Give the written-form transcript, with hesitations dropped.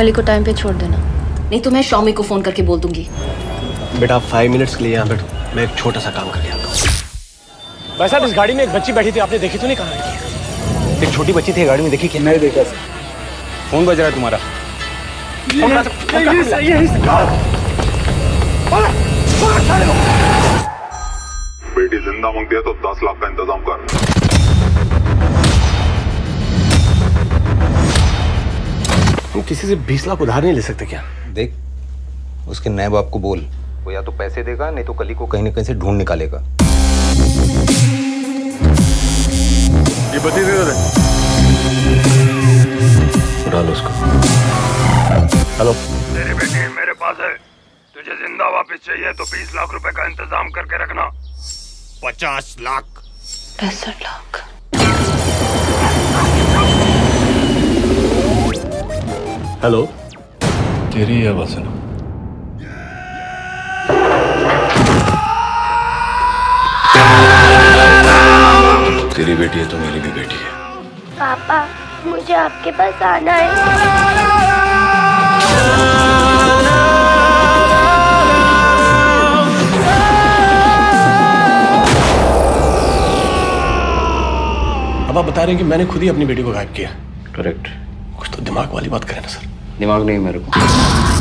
कली को टाइम पे छोड़ देना, नहीं तो मैं शॉमी को फोन करके बोल दूंगी। बेटा 5 मिनट्स के लिए यहाँ बैठो, मैं एक छोटा सा काम करके आता हूँ। भाई साहब, इस गाड़ी में एक बच्ची बैठी थी, आपने देखी तो नहीं? कहाँ है? एक छोटी बच्ची थी गाड़ी में, देखी क्या? नहीं देखा सर। फोन बज रहा है तुम्हारा। बेटी जिंदा मांगती है तो 10 लाख का इंतजाम कर। हम किसी से 20 लाख उधार नहीं ले सकते क्या? देख, उसके नए बाप को बोल, वो या तो पैसे देगा नहीं तो कली को कहीं ना कहीं से ढूंढ निकालेगा। ये बच्ची दे दे। उठा लो उसको। हेलो, तेरी बेटी मेरे पास है, तुझे जिंदा वापस चाहिए तो 20 लाख रुपए का इंतजाम करके रखना। 50 लाख। 65 लाख। हेलो, तेरी है वासना। तेरी बेटी है तो मेरी भी बेटी है। पापा, मुझे आपके पास आना है। अब आप बता रहे हैं कि मैंने खुद ही अपनी बेटी को गायब किया। करेक्ट। कुछ तो दिमाग वाली बात करें ना सर। दिमाग नहीं मेरे को।